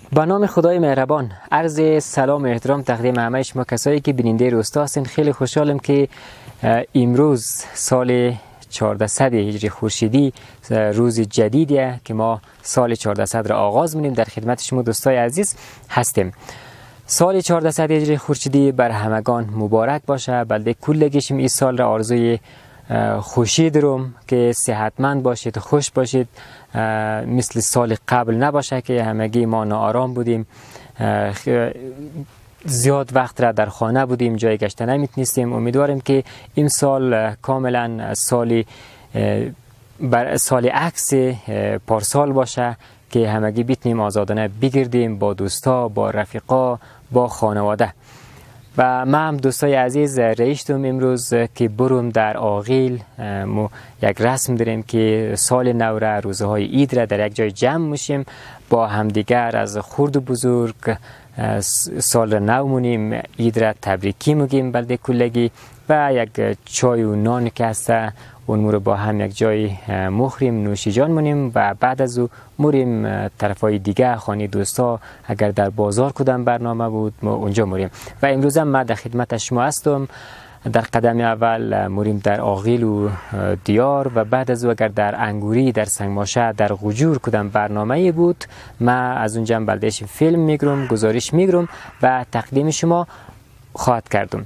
به نام خدای مهربان، عرض سلام و احترام تقدیم همه شما کسایی که بیننده روستا هستین. خیلی خوشحالم که امروز سال 1400 هجری خورشیدی روز جدیدیه که ما سال 1400 را آغاز می‌کنیم. در خدمت شما دوستای عزیز هستیم. سال 1400 هجری خورشیدی بر همگان مبارک باشه. بلده کلگیشم این سال را آرزوی خوشی دارم که صحتمند باشید، خوش باشید، مثل سال قبل نباشه که همگی ما ناآرام بودیم، زیاد وقت را در خانه بودیم، جای گشته نمیتونستیم. امیدواریم که این سال کاملا سال عکس پارسال باشه که همگی بتونیم آزادانه بگردیم با دوستا، با رفیقا، با خانواده. و من هم دوستای عزیز رئیستم امروز که بروم در آغیل. یک رسم داریم که سال نو را، روزهای عید را در یک جای جمع میشیم با همدیگر، از خرد و بزرگ سال نو مونیم، عید را تبریکی میگیم بلده کلگی و یک چای و نان که هسته اون رو با هم یک جای مخریم، نوشی جان مونیم و بعد از او موریم طرفای دیگه خانه دوستا. اگر در بازار کدام برنامه بود ما اونجا موریم. و امروز هم من در خدمت شما هستم. در قدم اول موریم در آغیل و دیار و بعد از او اگر در انگوری، در سنگماشه، در غجور کدام برنامه بود من از اونجا بلدهش فیلم میگرم، گزارش میگرم و تقدیم شما خواهد کردم.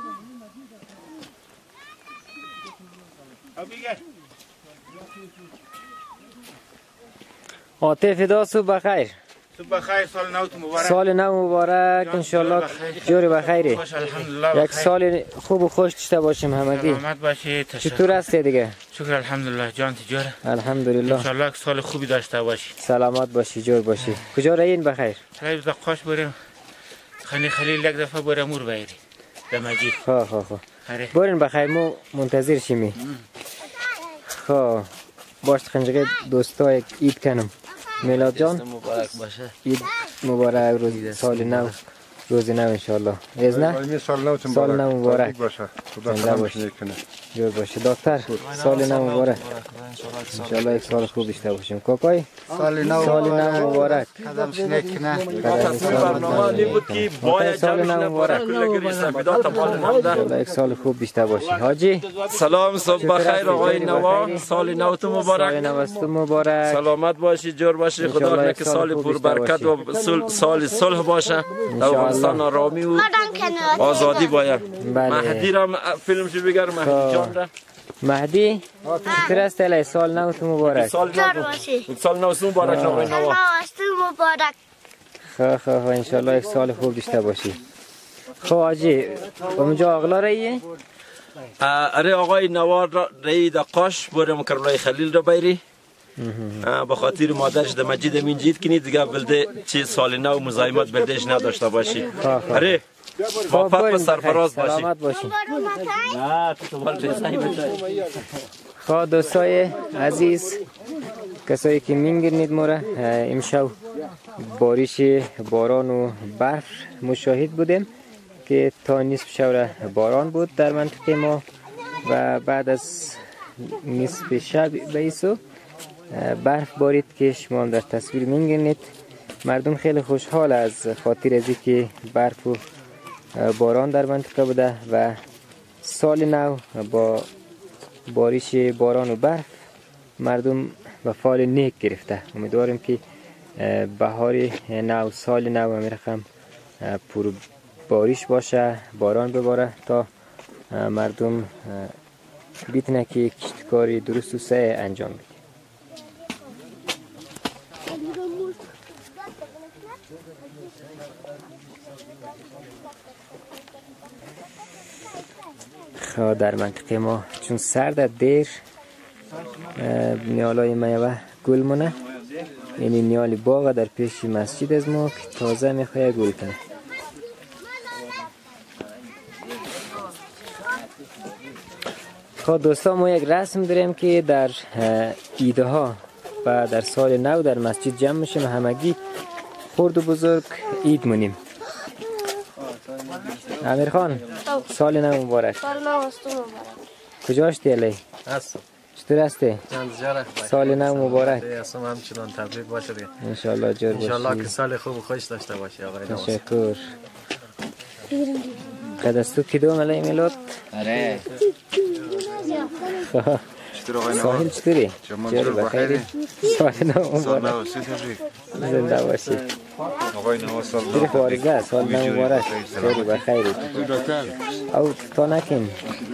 عاطف فدا، صبح بخیر. صبح بخیر، سال نوت مبارک. سال نو مبارک، انشالله جوری بخیری. الحمدلله. یک سال خوب و خوش داشته باشیم همگی. سلامت باشید. چطور هستی دیگه؟ شکر الحمدلله جان تجاره. الحمدلله. انشالله سال خوبی داشته باشی. سلامت باشی، جور باشی. کجا رایین بخیر؟ خیلی دقیقاش بریم. خانی خلیل یک دفعه بریم مور بایری. دمجی. خواه. برین بخیر، مو منتظر شیمی. خواه. باش خنجقه دوستای عید کنم. میلاد جان مبارک باشه. عید مبارک، روز سال نو، روز نو انشالله. از نه سال نو مبارک باشه. خدا باشه، جور باشه. دکتر سال نو مبارک، انشالله یک سال خوب داشته باشیم. کاکای سال نو مبارک. قدم شنک نه. برنامه بود که باید سال نو مبارک، انشالله یک سال خوب داشته باشی. حاجی سلام، صبح بخیر آقای نوا، سال نوت سال مبارک. نوست مبارک، سلامت باشی، جور باشی، خدا کنه که سال پر برکت و سال صلح باشه. در افغانستان آرامی و آزادی باید. مهدی را فیلم شو بگر، مهدی جان را. مهدی چطور است؟ علی سال نوت مبارک. سال نوت مبارک آقای نوا. خواه انشالله یک سال خوب داشته باشی. خب آجی اونجا اغلا راییه؟ اره آقای نوار را رئی دا قاش برم کربلای خلیل را بیری. به خاطر مادرش در مجید امین جید کنی دیگه بلده چه سال نو مزاحمت بلدهش نداشته باشی. اره موفق و سرفراز باشی. سلامت باشی. نه تو بال رسایی بچه. خواه دوستای عزیز، کسایی که مینگرنید ما را، امشب باریش باران و برف مشاهد بودیم که تا نصف شب باران بود در منطقه ما و بعد از نصف شب به ایسو برف بارید که شما در تصویر می‌بینید. مردم خیلی خوشحال از خاطر از اینکه برف و باران در منطقه بوده و سال نو با بارش باران و برف مردم به فال نیک گرفته. امیدواریم که بهار نو، سال نو همین رقم پر بارش باشه، باران بباره تا مردم بتونه که کشتکاری درست و صحیح انجام بده. در منطقه ما چون سرد دیر نیالای میوه گل مونه. یعنی نیال باغ در پیش مسجد از ما که تازه میخواه گل کنه. خب دوستان ما یک رسم داریم که در ایده ها و در سال نو در مسجد جمع میشیم، همگی خرد و بزرگ عید مونیم. امیر خان سال نو مبارک. سال نو است مبارک. کجا هستی علی؟ چطور هستی؟ سال نو مبارک. اسم همچنان تبریک باشه دیگه. ان شاء الله جور باشی. ان شاء الله که سال خوب و خوش داشته باشی آقای نواز. تشکر. قد است تو کدوم علی میلاد؟ آره. ساحل چطوری؟ جور بخیری؟ سال نو مبارک. زنده باشی. آقای نواز سال دیگه خارجه سال نو مبارک. جور بخیری. او تا نکن.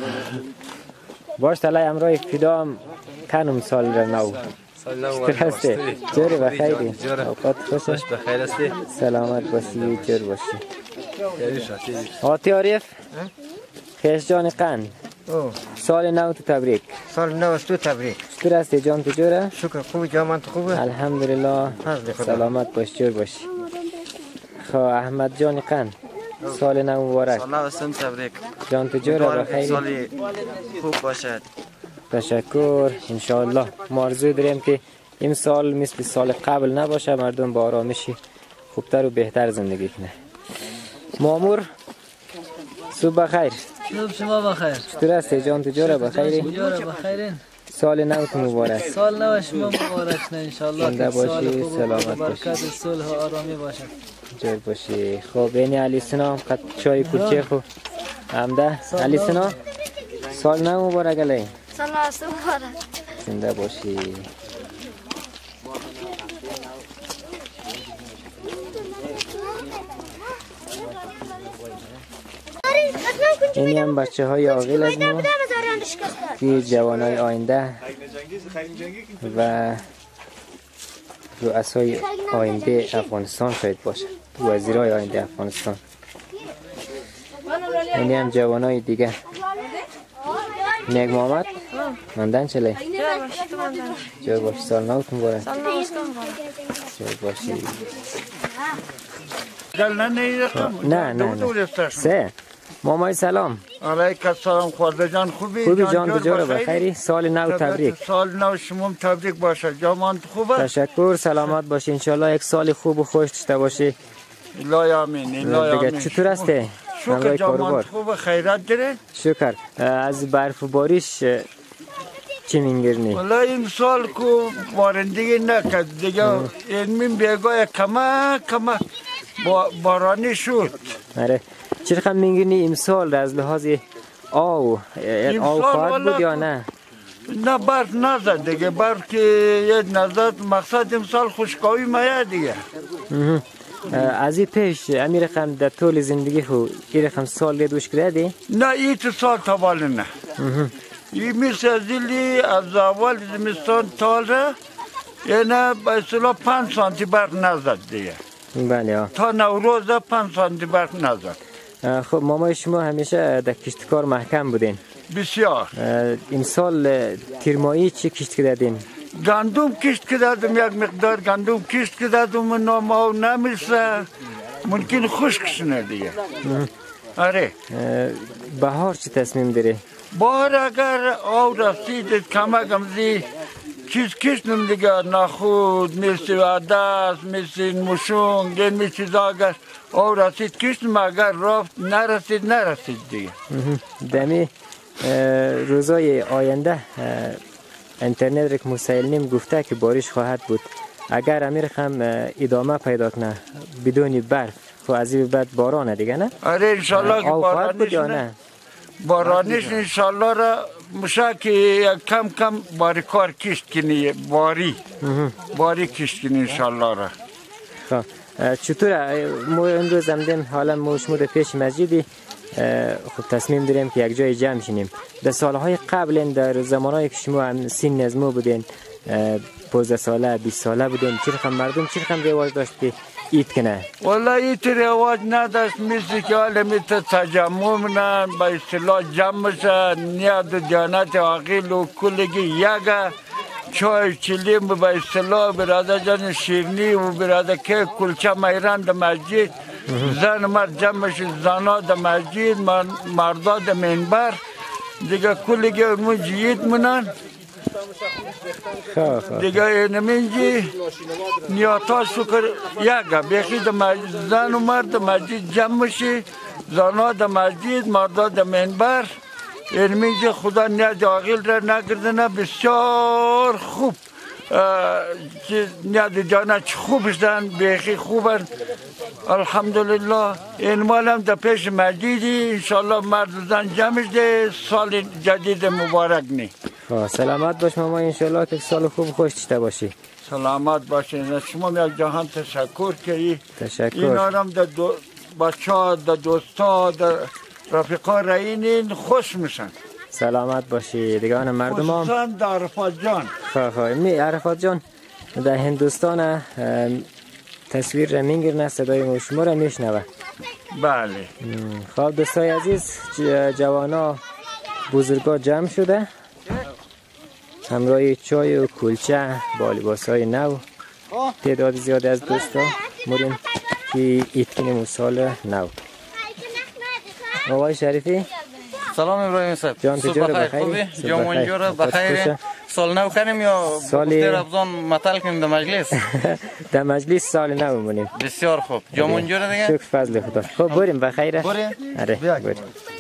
باش تلای امروی فیدام کنم سال را نو. سال نو چطور هستی؟ جور بخیری؟ جور. اوقات خوشه؟ بخیر هستی؟ سلامت باشی جور باشی. یاری شاتی. آتی عارف خیش جان قند سال نو تو تبریک. سال نو است تو تبریک. چطور هستی جان تو جوره؟ شکر خوب جامن تو خوبه؟ الحمدلله سلامت باش جور باشی. خب احمد جان قند سال نو مبارک. سال نو است تبریک. جان تو جوره بخیری؟ سالی خوب باشد. تشکر انشاءالله. ما آرزو داریم که این سال مثل سال قبل نباشه، مردم با آرامشی خوبتر و بهتر زندگی کنه. مامور صبح بخیر. صبح شما بخیر. چطور هستی جان تو جوره بخیری؟ جوره بخیرین. سال نو تو مبارک. سال نو شما مبارک نه ان شاء الله. زنده باشی سلامت باشی. برکت صلح و آرامی باشد. جور باشی. خب بین علی سنا قد چای کلچه خو همده علی سنا سال نو مبارک علی. سال نو مبارک. زنده باشی. اینی هم بچه های عاقل از ما که جوان های آینده و رؤسای آینده افغانستان شاید باشه، وزیرای آینده افغانستان. اینی هم جوان های دیگه. نیک محمد ماندن چله؟ جور باشی سال نو تون باره. جور باشی. نه سه مامای سلام. علیکم سلام خورده جان خوبی؟ خوبی جان بجوره بخیری؟ سال نو تبریک. سال نو شما تبریک باشه. جامان خوبه؟ تشکر سلامت باشی انشالله یک سال خوب و خوش داشته باشی. الهی آمین الهی آمین. چطور هستی؟ شکر جامان خوبه خیرات داره؟ شکر. از برف و باریش چی میگیرنی؟ والله این سال کو بارندگی نکرد دیگه. این بیگاه کمک بارانی شد. آره چی رقم میگیرنی امسال از لحاظ آو خواهد بود یا نه؟ نه برف نزد دیگه. برف که یک نزد مقصد امسال خوشکاوی مایه دیگه. از این پیش امی رقم در طول زندگی خو این رقم سال دوش کرده؟ نه این تو سال تبال نه. این مثل از اول زمستان تاله یعنی به اصطلاح 5 سانتی برف نزد دیگه. بله تا نوروز 5 سانتی برف نزد. خب مامای شما همیشه در کشتکار محکم بودین؟ بسیار. این سال تیرمایی چی کشت کردین؟ گندم کشت کردم، یک مقدار گندم کشت کردم. ما نمیشه ممکن خشکش نه دیگه. آره. بهار چی تصمیم داری؟ بهار اگر آو رسید کمک امزی چیز کشتم دیگه. نخود مثل عدس مثل مشونگ این چیزا اگر آو رسید کشتم. اگر رفت نرسید دیگه. دمی روزای آینده اینترنت رک مسائلیم گفته که بارش خواهد بود. اگر امیر خم ادامه پیدا کنه بدون برف خب از این بعد بارانه دیگه نه؟ آره انشالله که بارانش نه. بارانش انشالله را مشه که کم کم باریکار کشت کنی. باری کشت کنی انشالله را. خب چطوره ما امروز هم حالا ما شما در پیش مسجدی خب تصمیم داریم که یک جای جمع شینیم. در سالهای قبل در زمانهایی که شما هم سین از ما بودین 15 ساله 20 ساله بودین چی رقم مردم چی رقم رواج داشت که اید کنه؟ والله ایت رواج نداشت. مثل که حالا مثل تجمع منن با اصطلاح جمع شد نیاد و دیانت عقیل و کلگی یگه چای چلیم با اصطلاح برادر جان شیرنی و برادر که کلچه میران در مسجد زن مرد جمع شد. زنها در مسجد مردا در منبر دیگه کلگی اون جیید منن دیگه اینمینجی نیاتا شکر یکه بیخی در زن و مرد در مسجد جمع شد. زنها در مسجد مردا در منبر علمی خدا نیاد عاقل را نگردنه بسیار خوب نیاد جانا چه خوبشتن بیخی خوبن الحمدلله این مالم در پیش مجیدی انشالله مردان جمعش ده سال جدید مبارک نی سلامت باش ماما انشالله که سال خوب خوش داشته باشی سلامت باشین شما یک جهان تشکر که تشکر این آرام در بچه ها در دوستا در رفیقا رئینین خوش میشن سلامت باشی دیگه مردم هم خصوصا در عرفات جان عرفات جان در هندوستان تصویر را میگیرنه صدای شما را میشنوه بله خب دوستای عزیز جوانا بزرگا جمع شده همراه چای و کلچه با لباس های نو تعداد زیاد از دوستا موریم که عید کنیم سال نو آقای شریفی سلام ابراهیم صاحب جان تجار بخیر جامون جور بخیر سال نو کنیم یا گفتیر ابزان مطل کنیم در مجلس در مجلس سال نو مونیم بسیار خوب جامون جور دیگه شکر فضل خدا خب بریم بخیر آره بریم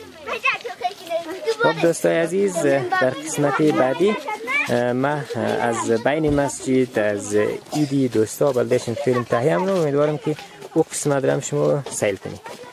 خب دوستای عزیز در قسمت بعدی ما از بین مسجد از ایدی دوستا بلدشن فیلم تهیه امرو امیدوارم که او قسمت درم شما سیل کنید